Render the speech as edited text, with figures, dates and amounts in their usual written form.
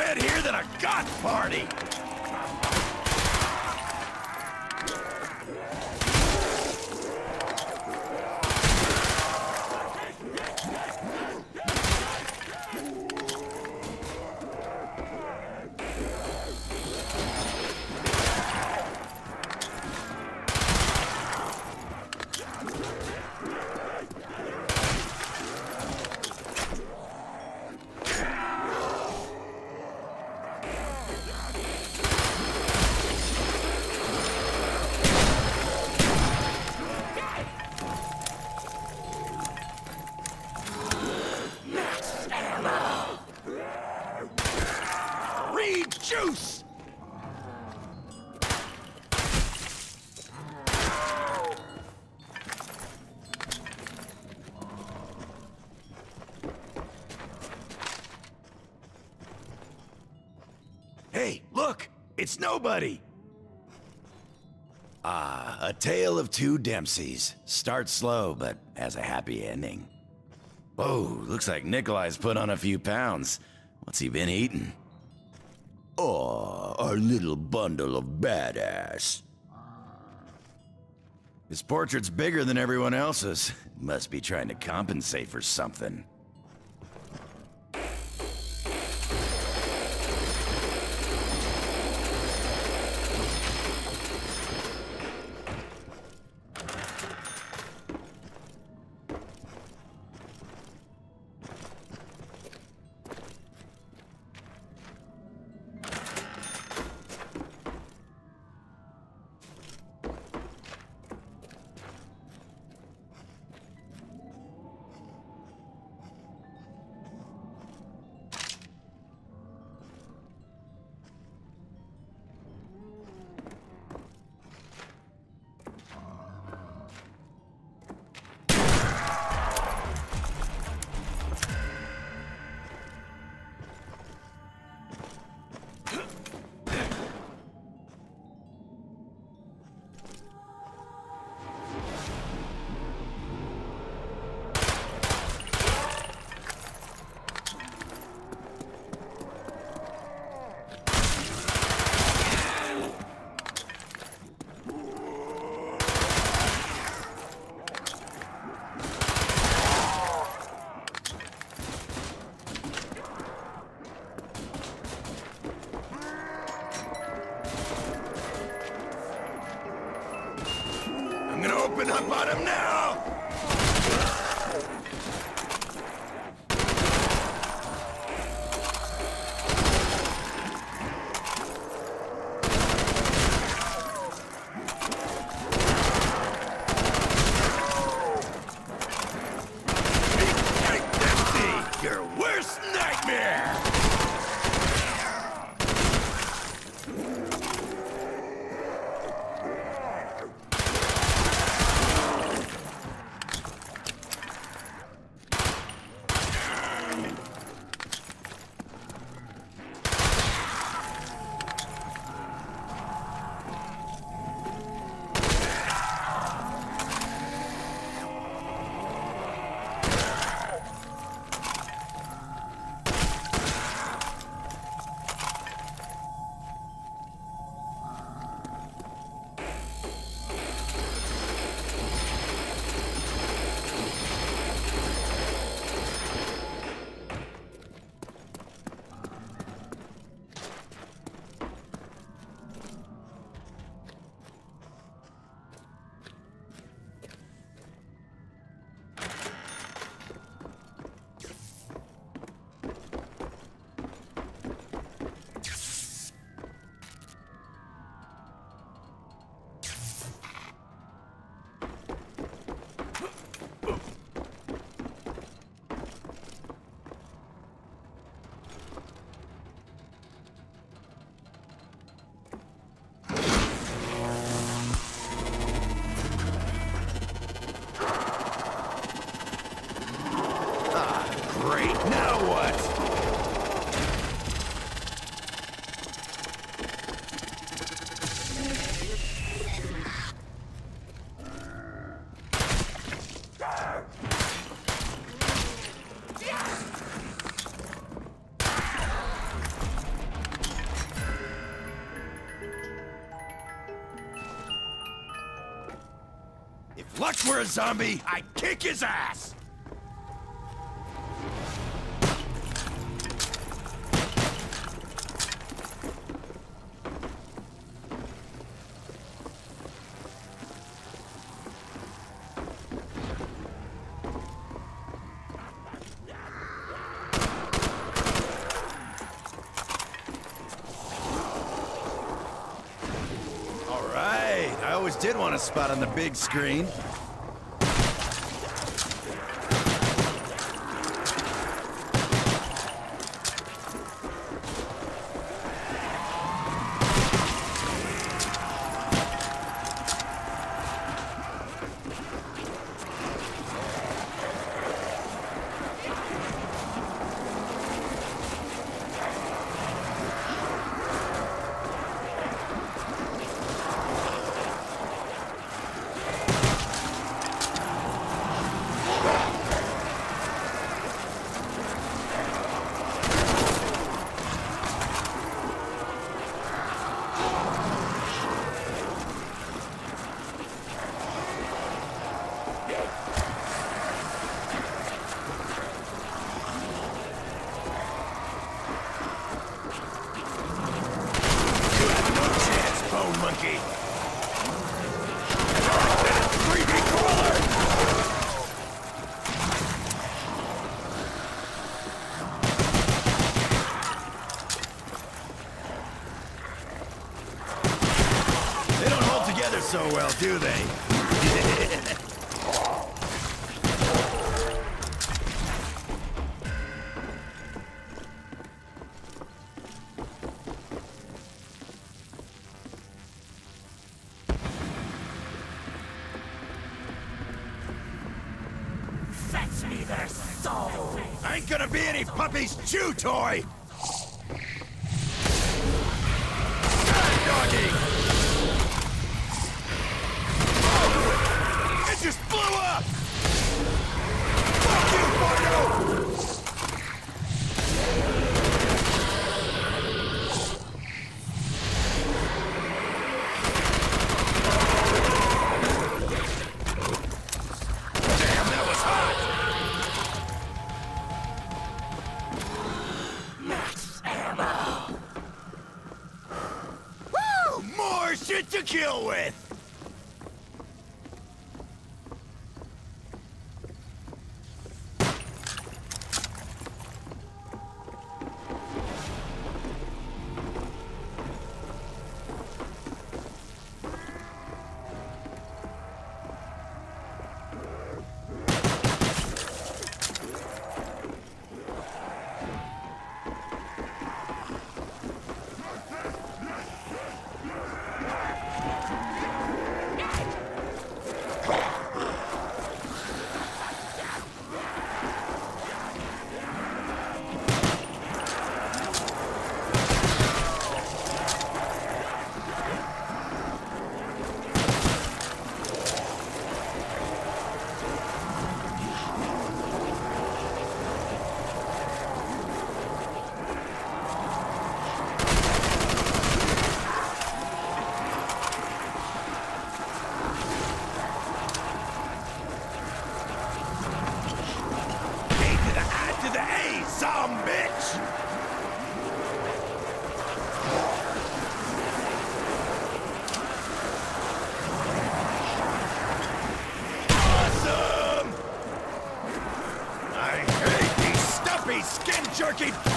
dead here than a goth party! Juice! Hey, look! It's nobody! Ah, A Tale of Two Dempseys. Starts slow, but has a happy ending. Whoa, looks like Nikolai's put on a few pounds. What's he been eating? Oh, our little bundle of badass. His portrait's bigger than everyone else's. Must be trying to compensate for something. I'm gonna open up on him now! Hey, Dempsey! Your worst nightmare! Watch where a zombie, I kick his ass! I always did want a spot on the big screen. So well, do they? Fetch me their soul! Ain't gonna be any puppy's chew toy! Doggy! Just blew up! Fuck you, Bardo! Damn, that was hot! Max ammo! Woo! More shit to kill with! Skin jerky